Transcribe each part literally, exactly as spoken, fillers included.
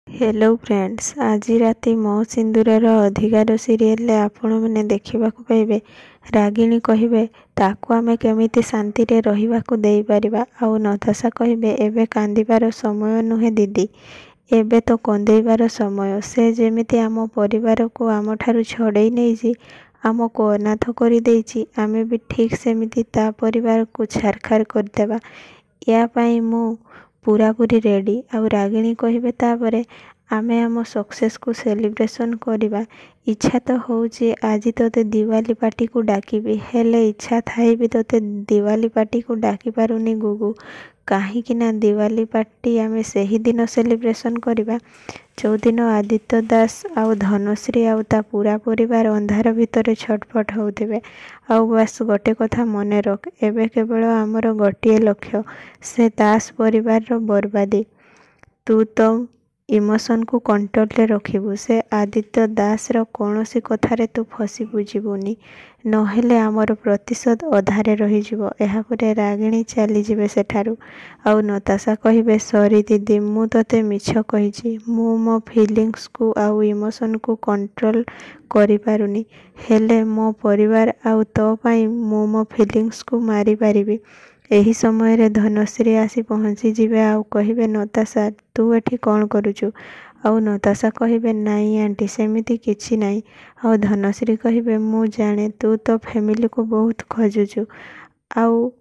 Hello friends, आज राति मो सिंदूरर अधिकार सीरियल आपण मैंने देखा पाइबे। रागिणी कहे ताकू आमे केमिति शांति रे रहिबाकू देई परिबा। आउ नताशा कहे एबे कांदिबार समय नुहे दीदी, एबे तो कंदेइबार समय। से जेमिति आम परिवार को आम ठारू छड़ेई नहीं आमको अनाथ कर देइछि, आमे भी ठीक सेमिति ता परिवार को छारखार करदेबा। या पाई मु पूरा पूरी रेडी। आउ रागिणी कहे तापरे आमे आम सक्सेस को सेलिब्रेशन करवा। इच्छा तो होउछि आज तोते दिवाली पार्टी को डाकिबी, हेले इच्छा थाई भी तोते दिवाली पार्टी को डाकी पारुनी गुगु। कहीं ना दिवाली पार्टी आमे सही दिन सेलिब्रेशन करवा जो दिन आदित्य दास आउ धनश्री आउ ता पूरा परिवार अंधार भितर छटपट होउथिबे। आउ बस गोटे कथा मने रख, एबे केवल आमर गोटे लक्ष्य, से दास परिवार रो बर्बादी। तू तो इमोशन को कंट्रोल रे रखिबु। से आदित्य दास रो कोनोसी कथारे तू फसी बुझिबुनी, नहेले आमर प्रतिशोध अधारे रही जिवो। एहा परे रागिणी चली जिवे सेठारू। आउ नताशा कहिबे सॉरी दीदी, मु तते मिछ कहिछि, मु मो फीलिंग्स को आउ इमोशन को कंट्रोल करि पारुनी, हेले मो परिवार आउ तो पई मु मो फीलिंग्स को मारी पारिबी। एही समय रे धनश्री आसी पहुँची जिवे। आउ कहिबे नताशा तू एठी कौन करुचु? आउ नताशा कहिबे नाई आंटी सेमिति किछि नाई। आउ धनश्री कहिबे मु जाने तू तो फैमिली को बहुत खोजुचु, आउ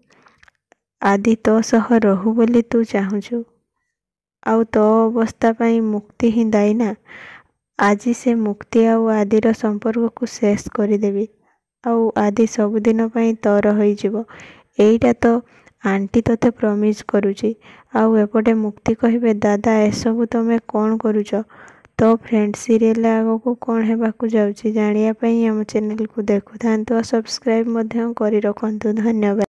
आदि तो सह रहू बोली तू चाहुचु, आउ तो अवस्था पाई मुक्ति ही दाई ना। आज से मुक्ति आउ आदिर संपर्क को शेष करदेवी, आउ आदि सबुदिन पाई तोर होई जिवो। एईटा तो आंटी तोते प्रमिज करुची। आउ एपटे मुक्ति कहिबे दादा एसबु तमे कौन करुच? तो फ्रेंड सीरियल आगो को कौन हेबाकू जाउची जानिया पई हम चैनल को देखु थांतु और सब्सक्राइब मध्य करि रखंतु। धन्यवाद।